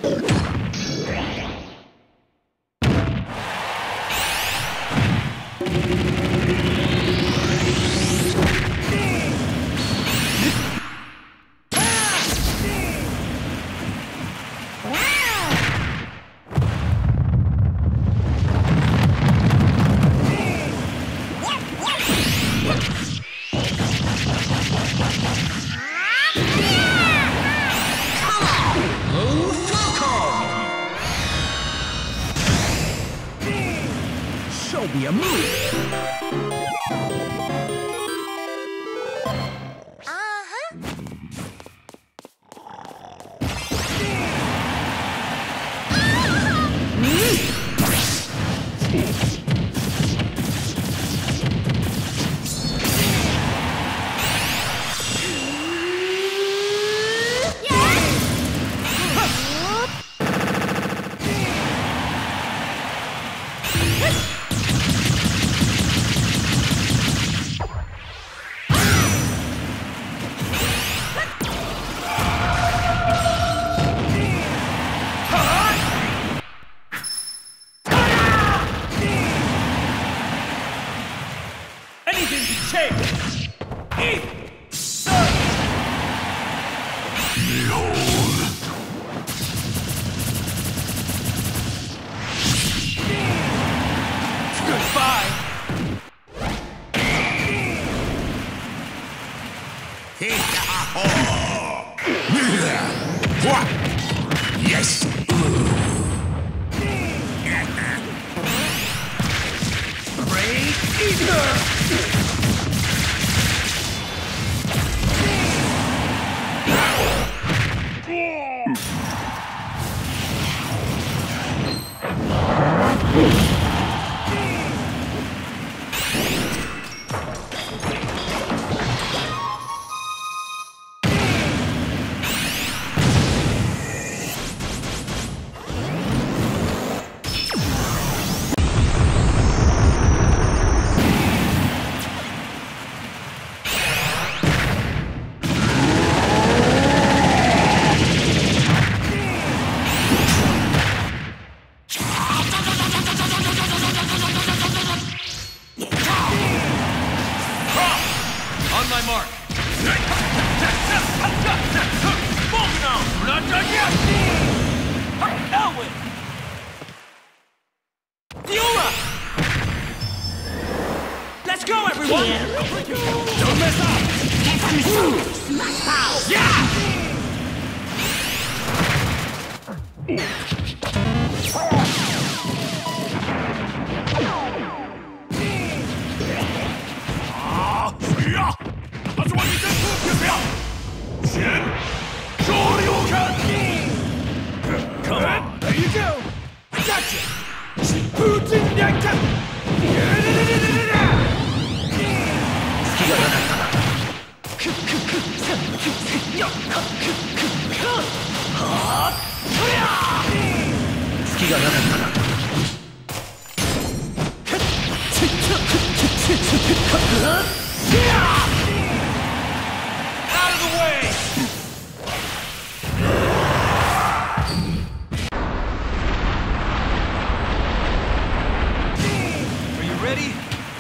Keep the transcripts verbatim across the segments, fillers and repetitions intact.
Show me a move! What? Yes! Break Eater! On my mark. Move now! We're not done yet! Elwin! Fiora! Let's go, everyone! Don't mess up! Yeah! Come on, there you go! Gotcha! Putin Yanka! Out of the way! Ready?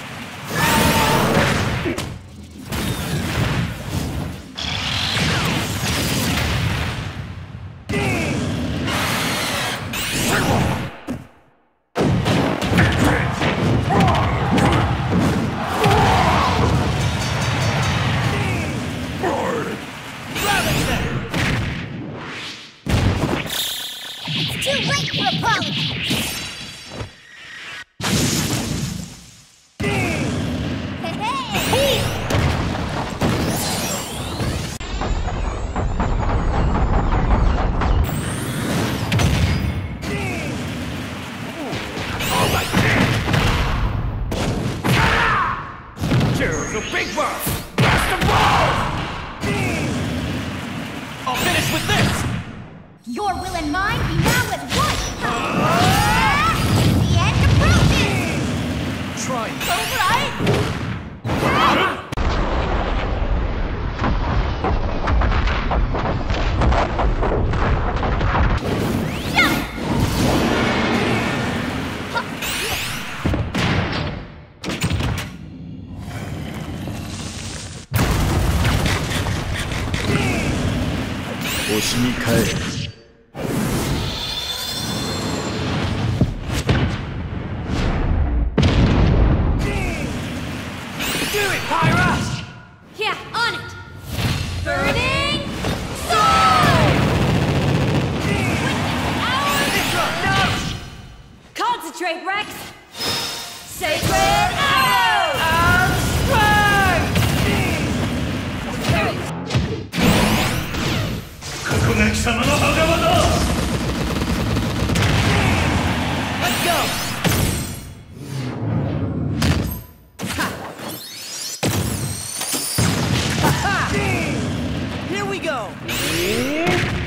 It's too late for apologies! Here's a big one! Blast the ball! I'll finish with this! Your will and mine be now as one! Uh, the end approaches! Try. All right! 星に帰れ。 Do it, Pyra! Yeah, on it! Burning sword! No! Concentrate, Rex! Sacred arrow! I'm strong! ここが貴様の墓場だ。 Let's go! Here we go!